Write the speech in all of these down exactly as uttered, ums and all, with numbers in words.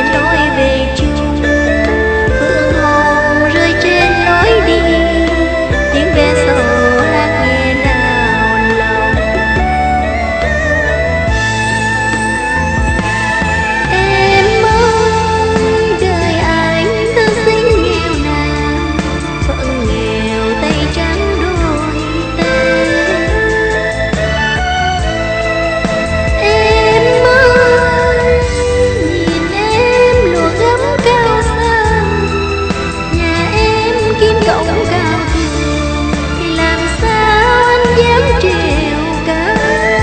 trên lối về chung, phượng hồng rơi trên lối đi, tiếng ve sầu hát nghe nào lòng. Em ơi đời anh thương xinh nghèo nàn, phận nghèo tay trắng đôi tay. Em ơi nhìn em lùa gấm cao sang, nhà em kim cổng cao tường, thì làm sao anh dám trèo cao.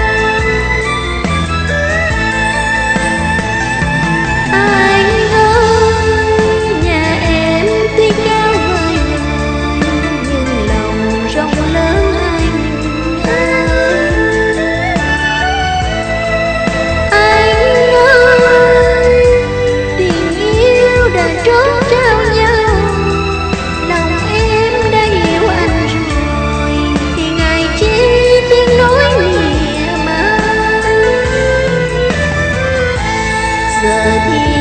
Anh ơi nhà em tuy cao vời vời, nhưng lòng rộng lớn anh ơi. Anh ơi tình yêu đã trót trao nhau, lòng em đã yêu anh rồi, thì ngày chi tiếng nói mỉa mai. Giờ thì